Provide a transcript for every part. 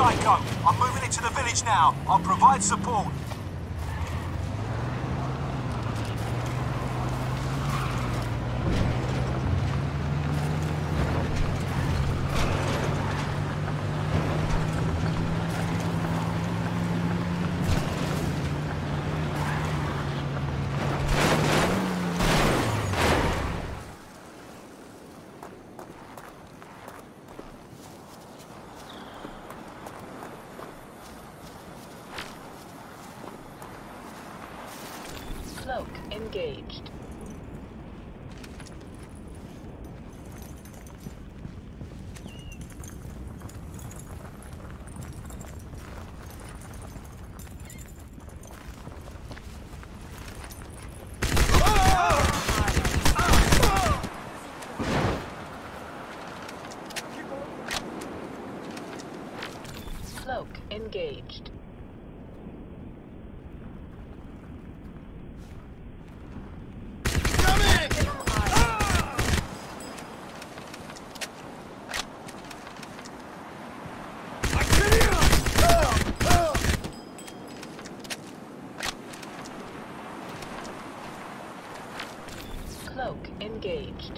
Psycho. I'm moving into the village now. I'll provide support. Cloak engaged. Cloak engaged. Cloak engaged.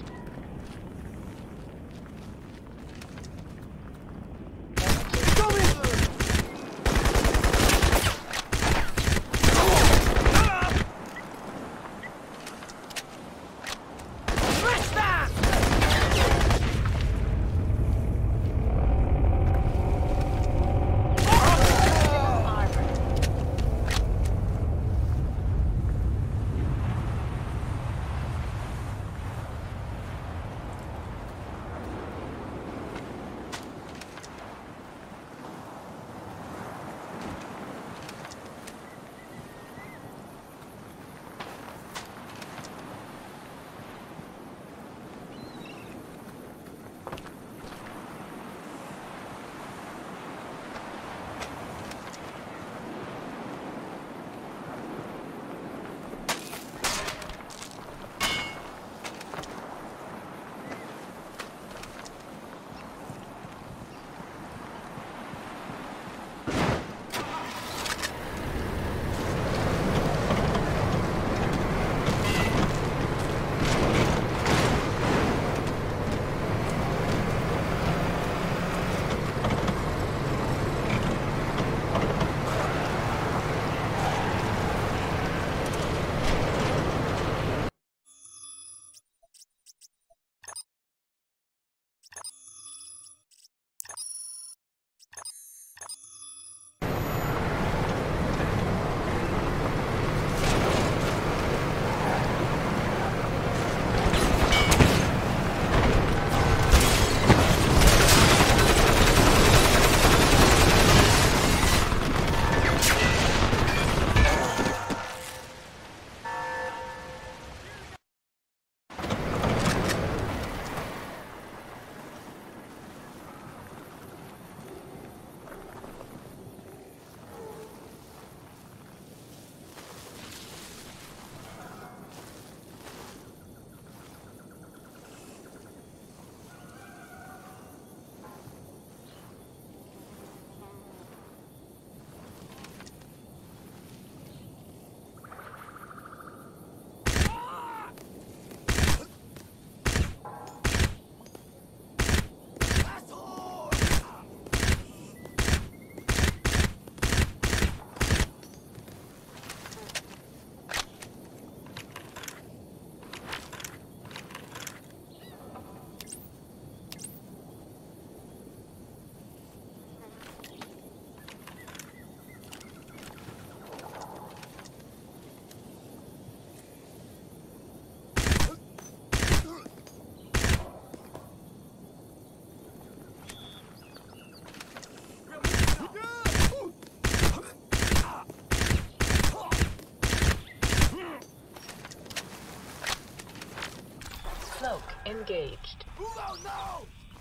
Cloak engaged. Move out now!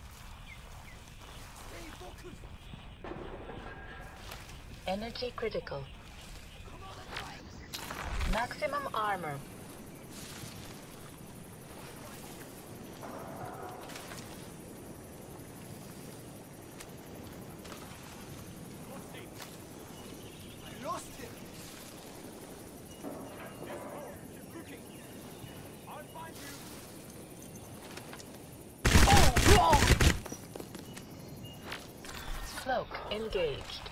Energy critical. Maximum armor. engaged.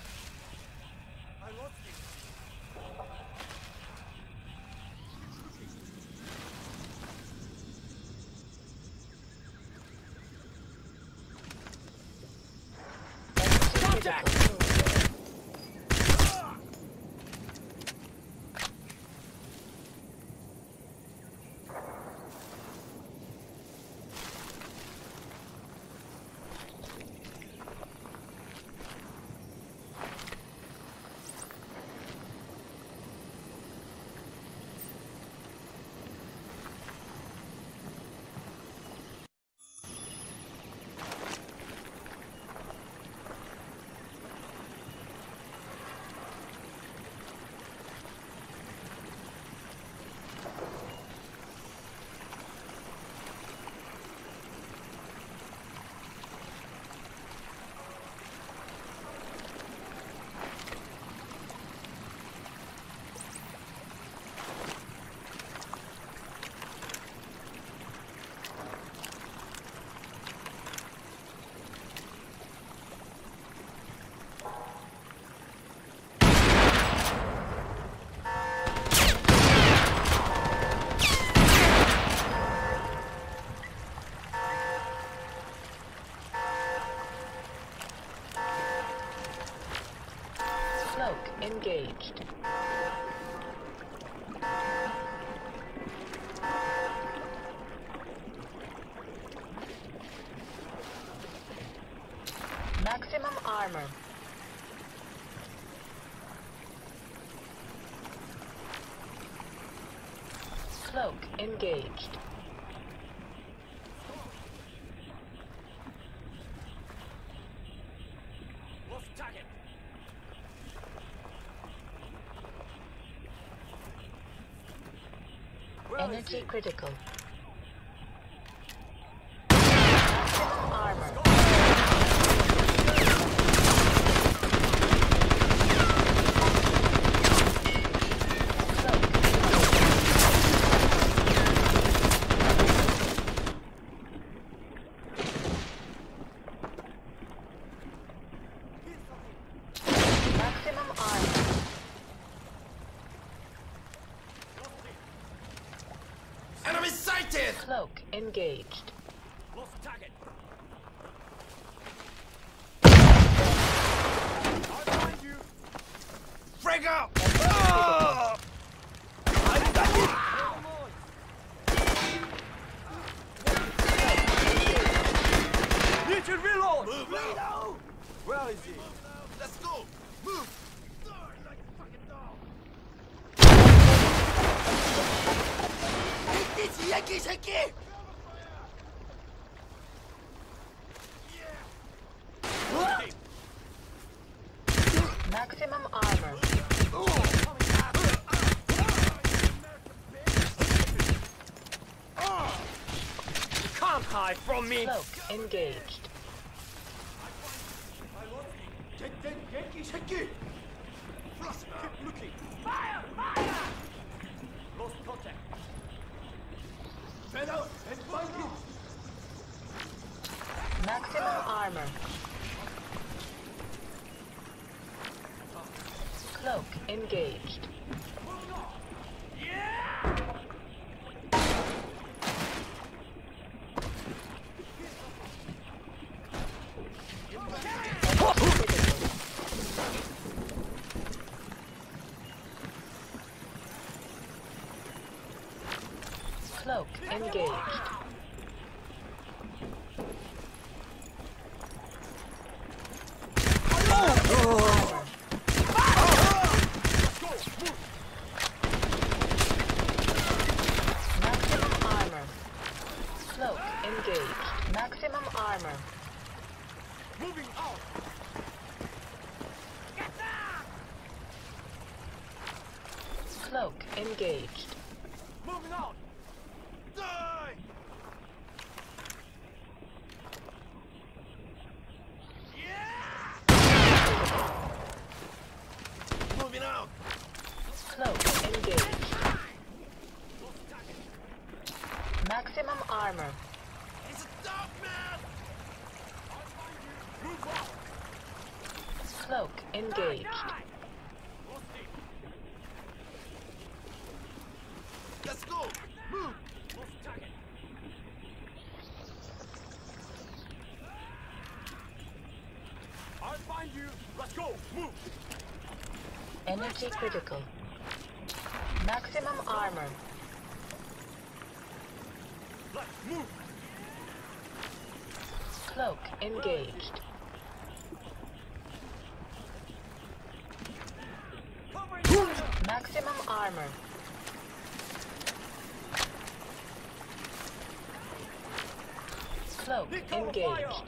Contact! Cloak engaged. Maximum armor. Cloak engaged. Lost target. Energy critical. Maximum armor. Maximum armor. Enemy sighted! Cloak engaged. Lost target. I'll find you. Frag out! Ah! I'm back in! Need to reload! Move out! Where is he? Let's go! Move! Like a fucking dog! Take this, Yankee Shaky! Maximum armor. You can't hide from me! Cloak engaged. Yankee Shaky! Keep looking! Fire! Fire! Lost contact. Spread out and find him! Maximum armor. Cloak engaged. Cloak engaged. Armor. Maximum armor. Cloak engaged. Maximum armor. Moving out! Cloak engaged. Moving out! Die! Moving out! Cloak engaged. Maximum armor. He's a dog man! I'll find you. Move out! Cloak engaged. Let's go! Move! I'll find you. Let's go. Move. Energy critical. Maximum armor. Let's move. Cloak engaged. Maximum armor. Cloak engaged.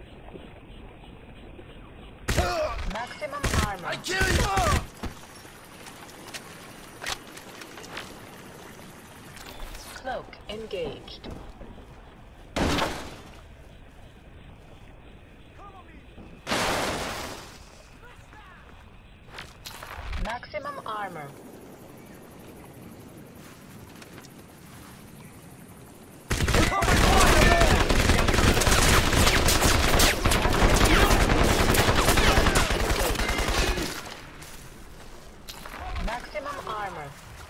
Maximum armor. I kill you! Cloak engaged. Maximum armor. Maximum armor.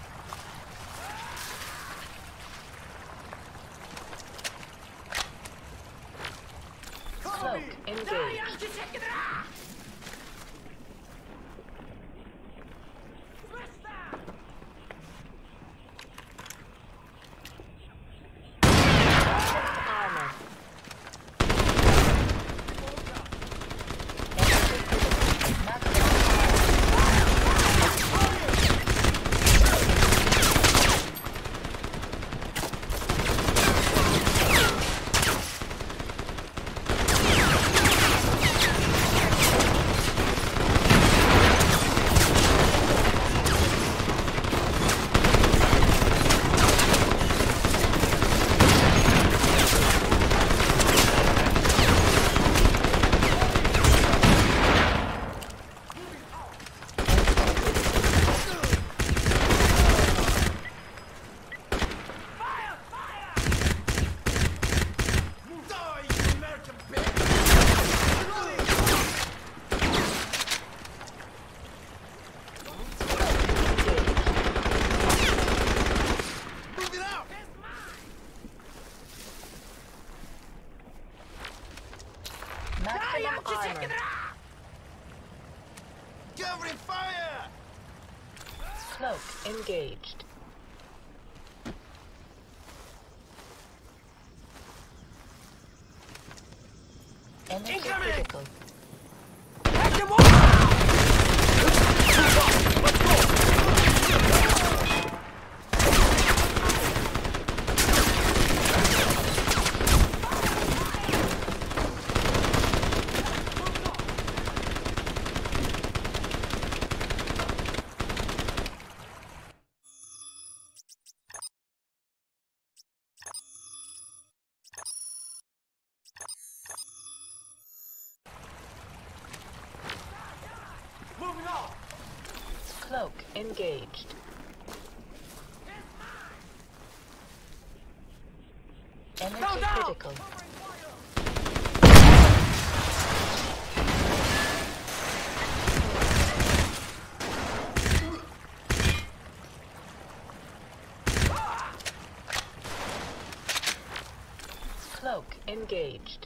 Cloak engaged. Armor. Die, you American bitch! Move it out! Maximum armor. Covering fire! Cloak engaged. Energy critical. Moving on. Cloak engaged. Energy critical. Cloak engaged.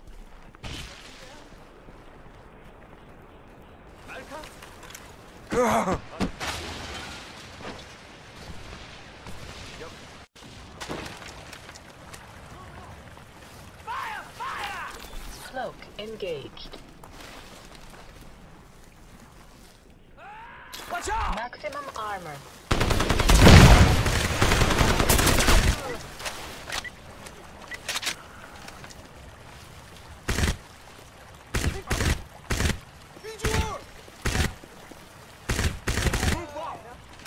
Cloak engaged. Watch out! Maximum armor. Move on.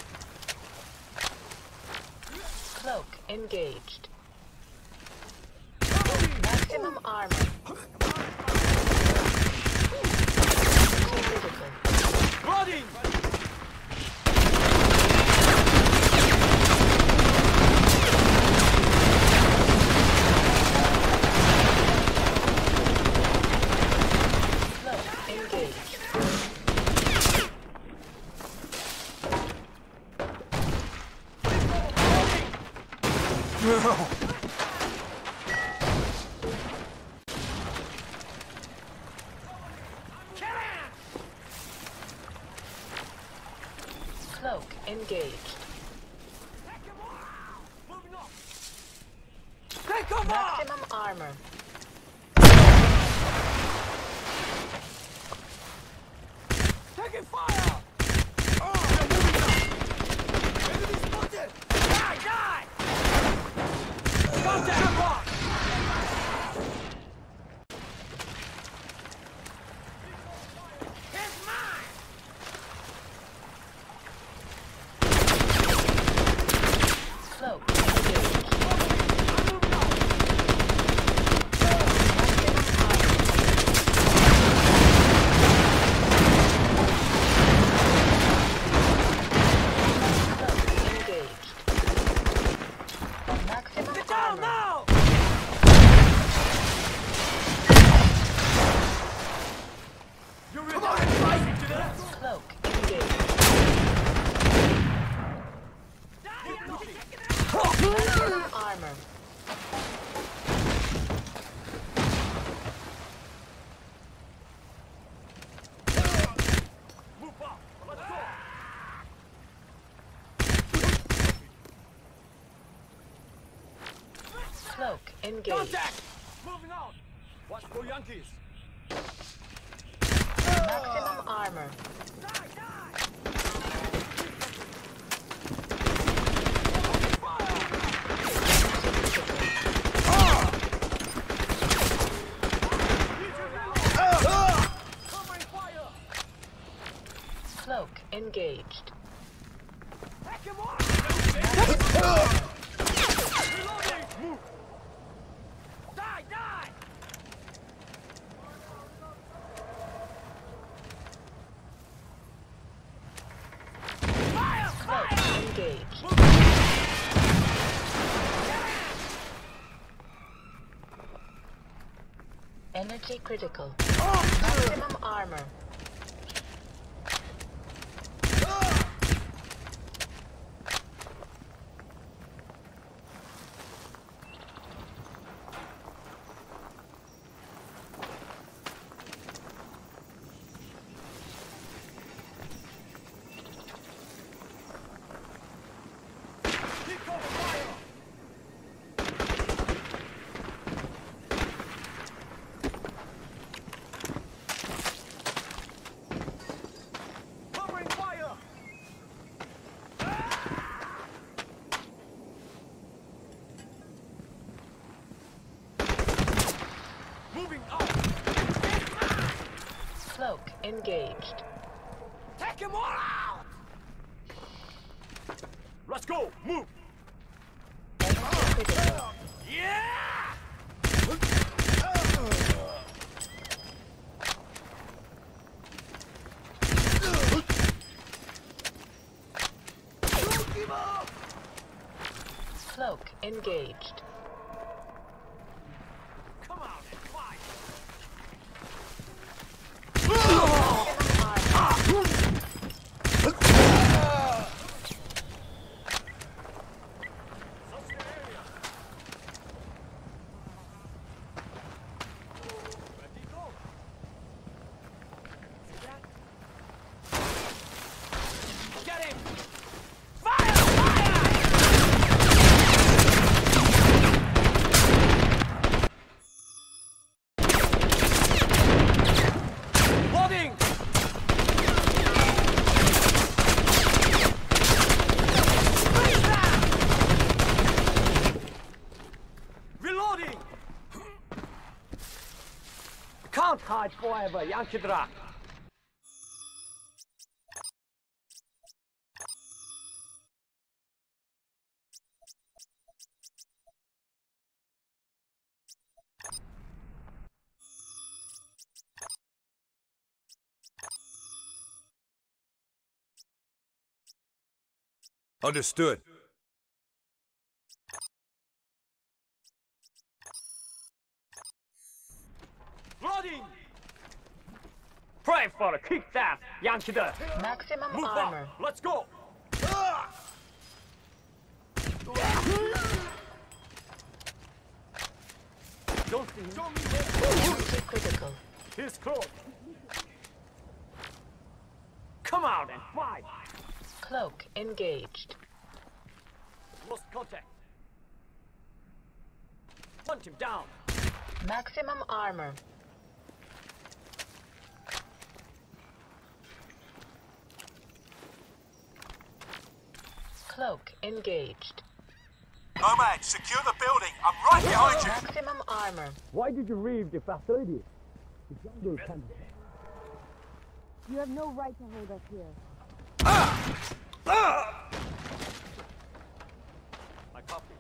Cloak engaged. Maximum armor. Critical. Running. Cloak engaged. engaged. Take him off! Maximum armor. Taking fire! They're moving up! Enemy spotted! Die! Die! Contact! Lock! Here's mine! Cloak engaged. Maximum Get down armor. now! You're in rising to that! Cloak engaged. Maximum armor. Move up! Let's go! Cloak engaged. Contact! Moving out! Watch for Yankees! Maximum armor. Die! Die! Covering fire! Cloak engaged. Take him on! Reloading! Move! Die! Die! Fire! Cloak Fire! engaged. Energy critical. Maximum armor. Keep going fire! Covering fire! Moving up! Cloak engaged. Take him all out! Let's go! Move! Energy critical. Yeah! Don't give up! Cloak engaged. Come out and fight! Maximum armor. Search the area! Ready, go! See that? Get him! Fire! Fire! Loading! Reloading! Can't hide forever, Yankidra! Understood. Loading! Pray for a kick that, Yankida! Maximum Move armor. up! Let's go! Don't see him. Energy critical. He's close. Come out and fight! Cloak engaged. Lost contact. Hunt him down. Maximum armor. Cloak engaged. Nomad, secure the building. I'm right behind you. Maximum armor. Why did you leave the facility? The jungle can... You have no right to hold us here. I copy.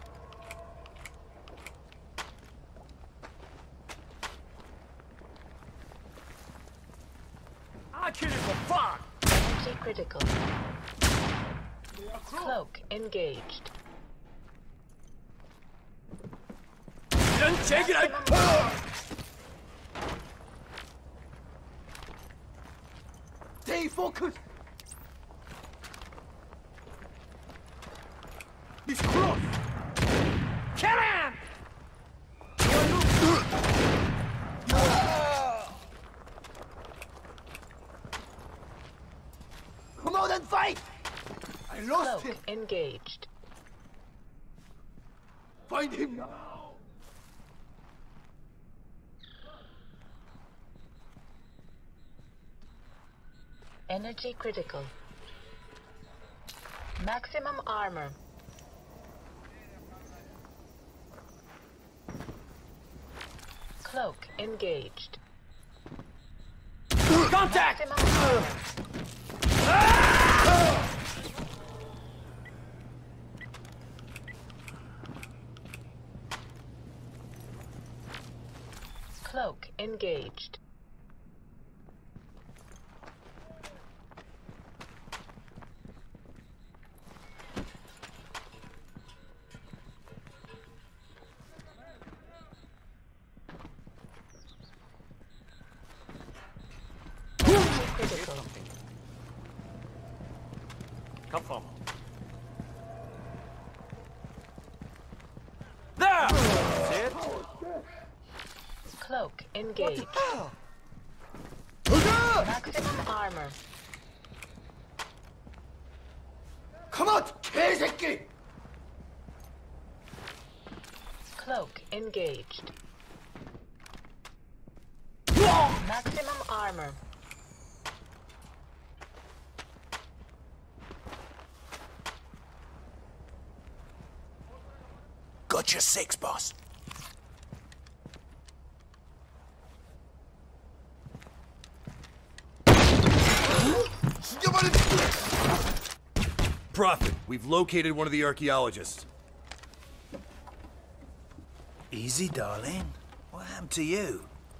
I kill you for fun! Energy critical. Cloak engaged. Then check it out! Stay focused! He's close! Kill him! Come out and fight! I lost him! Cloak engaged. Find him now! Energy critical. Maximum armor. Cloak engaged. Contact! Maximum armor. Cloak engaged. Critical. Come from. There! See it? Cloak engaged. Maximum armor. Come out, 개새끼! Cloak engaged. Maximum armor. Got your six, boss. Prophet, we've located one of the archaeologists. Easy, darling. What happened to you?